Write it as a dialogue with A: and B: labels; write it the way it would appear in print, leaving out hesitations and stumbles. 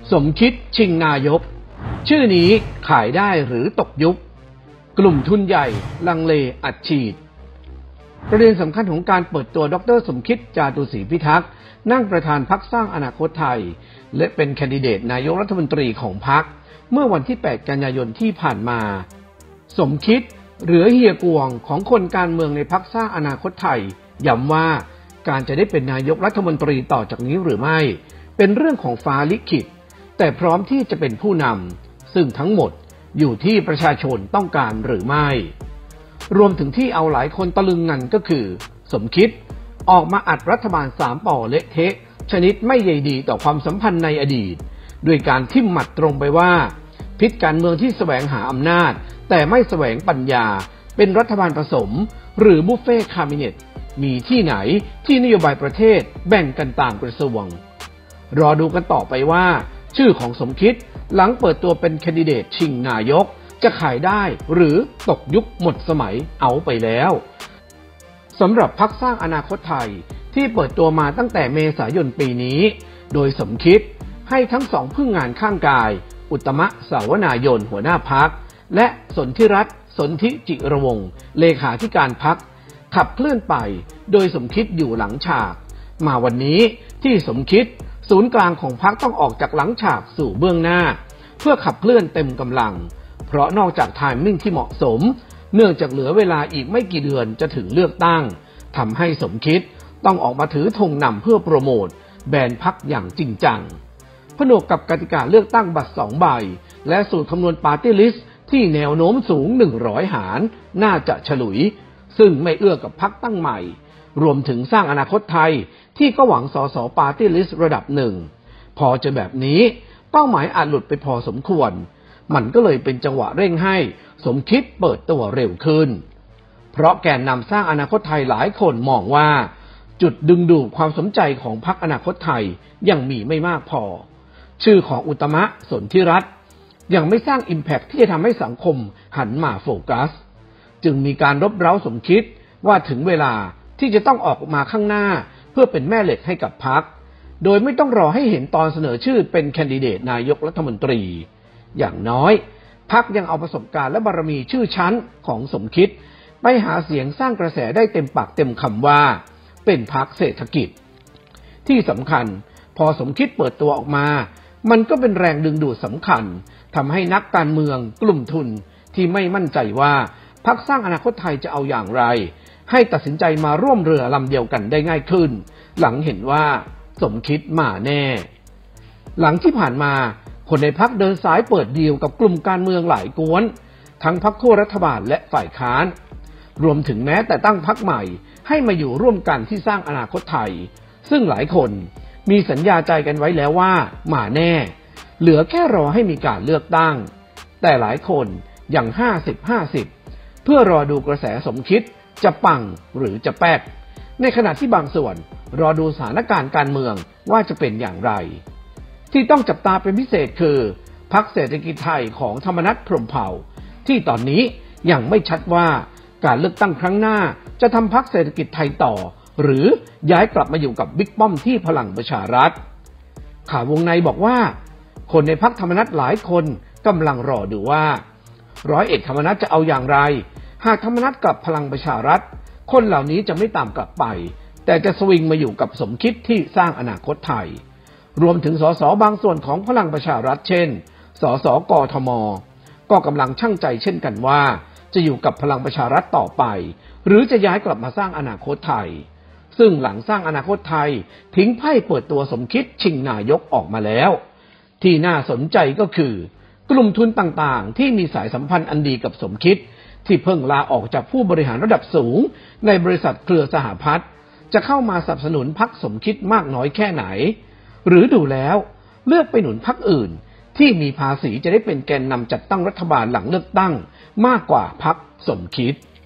A: สมคิดชิงนายกชื่อนี้ขายได้หรือตกยุคกลุ่มทุนใหญ่ลังเลอัดฉีดประเด็นสำคัญของการเปิดตัวดร.สมคิดจาตุศรีพิทักษ์นั่งประธานพรรคสร้างอนาคตไทยและเป็นแคนดิเดตนายกรัฐมนตรีของพรรคเมื่อวันที่ 8 กันยายนที่ผ่านมาสมคิดหรือเฮียกวงของคนการเมืองในพรรคสร้างอนาคตไทยย้ำว่าการจะได้เป็นนายกรัฐมนตรีต่อจากนี้หรือไม่เป็นเรื่องของฟ้าลิขิตแต่พร้อมที่จะเป็นผู้นำซึ่งทั้งหมดอยู่ที่ประชาชนต้องการหรือไม่รวมถึงที่เอาหลายคนตะลึงงันก็คือสมคิดออกมาอัดรัฐบาล3 ป่อเละเทะชนิดไม่ใยดีต่อความสัมพันธ์ในอดีตด้วยการทิ่มหมัดตรงไปว่าพิษการเมืองที่แสวงหาอำนาจแต่ไม่แสวงปัญญาเป็นรัฐบาลผสมหรือบุฟเฟ่คาบิเนตมีที่ไหนที่นโยบายประเทศแบ่งกันตามกระทรวงรอดูกันต่อไปว่าชื่อของสมคิดหลังเปิดตัวเป็นแคนดิเดตชิงนายกจะขายได้หรือตกยุคหมดสมัยเอาไปแล้วสำหรับพรรคสร้างอนาคตไทยที่เปิดตัวมาตั้งแต่เมษายนปีนี้โดยสมคิดให้ทั้งสองพึ่งงานข้างกายอุตมะสาวนายนหัวหน้าพรรคและสนธิรัตน์สนธิจิรวงศ์เลขาธิการพรรคขับเคลื่อนไปโดยสมคิดอยู่หลังฉากมาวันนี้ที่สมคิดศูนย์กลางของพรรคต้องออกจากหลังฉากสู่เบื้องหน้าเพื่อขับเคลื่อนเต็มกำลังเพราะนอกจากไทมิ่งที่เหมาะสมเนื่องจากเหลือเวลาอีกไม่กี่เดือนจะถึงเลือกตั้งทำให้สมคิดต้องออกมาถือธงนำเพื่อโปรโมทแบนพรรคอย่างจริงจังผนวกกับกติกาเลือกตั้งบัตร2 ใบและสูตรคำนวณปาร์ตี้ลิสต์ที่แนวโน้มสูง100 หารน่าจะฉลุยซึ่งไม่เอื้อกับพรรคตั้งใหม่รวมถึงสร้างอนาคตไทยที่ก็หวังสสปาร์ตี้ลิสต์ระดับหนึ่งพอเจอแบบนี้เป้าหมายอาจหลุดไปพอสมควรมันก็เลยเป็นจังหวะเร่งให้สมคิดเปิดตัวเร็วขึ้นเพราะแกนนำสร้างอนาคตไทยหลายคนมองว่าจุดดึงดูดความสนใจของพรรคอนาคตไทยยังมีไม่มากพอชื่อของอุตมะสนธิรัตน์ยังไม่สร้างอิมแพคที่จะทำให้สังคมหันมาโฟกัสจึงมีการรบเร้าสมคิดว่าถึงเวลาที่จะต้องออกมาข้างหน้าเพื่อเป็นแม่เหล็กให้กับพรรคโดยไม่ต้องรอให้เห็นตอนเสนอชื่อเป็นแคนดิเดตนายกรัฐมนตรีอย่างน้อยพรรคยังเอาประสบการณ์และบารมีชื่อชั้นของสมคิดไปหาเสียงสร้างกระแสได้เต็มปากเต็มคำว่าเป็นพรรคเศรษฐกิจที่สำคัญพอสมคิดเปิดตัวออกมามันก็เป็นแรงดึงดูดสำคัญทำให้นักการเมืองกลุ่มทุนที่ไม่มั่นใจว่าพรรคสร้างอนาคตไทยจะเอาอย่างไรให้ตัดสินใจมาร่วมเรือลำเดียวกันได้ง่ายขึ้นหลังเห็นว่าสมคิดมาแน่หลังที่ผ่านมาคนในพรรคเดินสายเปิดดีลกับกลุ่มการเมืองหลายกวนทั้งพรรคคั่วรัฐบาลและฝ่ายค้านรวมถึงแม้แต่ตั้งพรรคใหม่ให้มาอยู่ร่วมกันที่สร้างอนาคตไทยซึ่งหลายคนมีสัญญาใจกันไว้แล้วว่ามาแน่เหลือแค่รอให้มีการเลือกตั้งแต่หลายคนอย่าง50-50เพื่อรอดูกระแสสมคิดจะปังหรือจะแป๊กในขณะที่บางส่วนรอดูสถานการณ์การเมืองว่าจะเป็นอย่างไรที่ต้องจับตาเป็นพิเศษคือพรรคเศรษฐกิจไทยของธรรมนัสพรหมเผ่าที่ตอนนี้ยังไม่ชัดว่าการเลือกตั้งครั้งหน้าจะทำพรรคเศรษฐกิจไทยต่อหรือย้ายกลับมาอยู่กับบิ๊กป้อมที่พลังประชารัฐข่าววงในบอกว่าคนในพรรคธรรมนัสหลายคนกำลังรอดูว่าร้อยเอกธรรมนัสจะเอาอย่างไรหากธรรมนัสกลับพลังประชารัฐคนเหล่านี้จะไม่ตามกลับไปแต่จะสวิงมาอยู่กับสมคิดที่สร้างอนาคตไทยรวมถึงสสบางส่วนของพลังประชารัฐเช่นสสกทมก็กำลังชั่งใจเช่นกันว่าจะอยู่กับพลังประชารัฐต่อไปหรือจะย้ายกลับมาสร้างอนาคตไทยซึ่งหลังสร้างอนาคตไทยทิ้งไพ่เปิดตัวสมคิดชิงนายกออกมาแล้วที่น่าสนใจก็คือกลุ่มทุนต่างๆที่มีสายสัมพันธ์อันดีกับสมคิดที่เพิ่งลาออกจากผู้บริหารระดับสูงในบริษัทเครือสหพัฒน์จะเข้ามาสนับสนุนพรรคสมคิดมากน้อยแค่ไหนหรือดูแล้วเลือกไปหนุนพรรคอื่นที่มีภาษีจะได้เป็นแกนนำจัดตั้งรัฐบาลหลังเลือกตั้งมากกว่าพรรคสมคิด